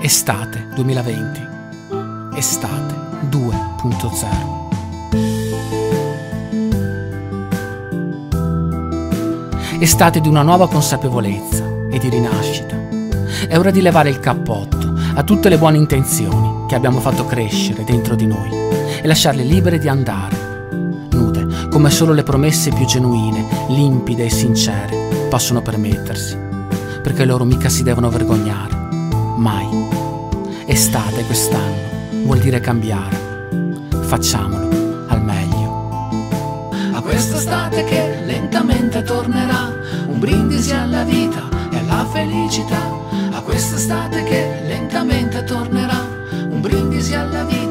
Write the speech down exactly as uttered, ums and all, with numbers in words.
Estate duemilaventi. Estate due punto zero. Estate di una nuova consapevolezza e di rinascita. È ora di levare il cappotto a tutte le buone intenzioni che abbiamo fatto crescere dentro di noi e lasciarle libere di andare, nude come solo le promesse più genuine, limpide e sincere possono permettersi, perché loro mica si devono vergognare, mai. Estate quest'anno vuol dire cambiare, facciamolo al meglio. A quest'estate che lentamente tornerà, un brindisi alla vita e alla felicità. A quest'estate che lentamente tornerà, un brindisi alla vita